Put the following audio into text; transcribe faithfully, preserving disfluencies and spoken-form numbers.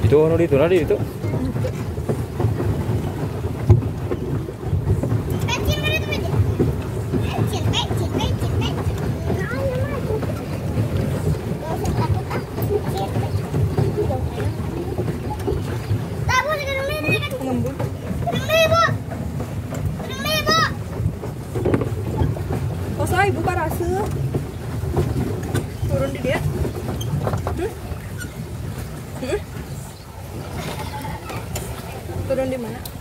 Itu no itu nadi itu. Kosoi buka rasa. Turun di dia. Hmm? Hmm? Turun di mana?